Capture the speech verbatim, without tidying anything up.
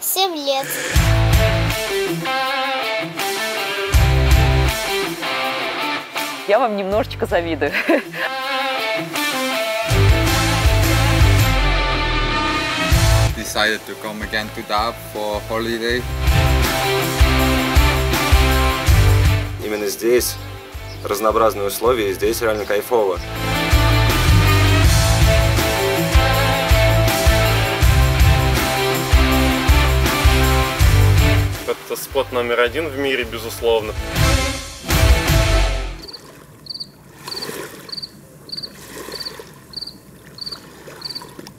Семь лет. Я вам немножечко завидую. Decided to come again to Dahab for holiday. Именно здесь разнообразные условия, и здесь реально кайфово. Это спот номер один в мире, безусловно.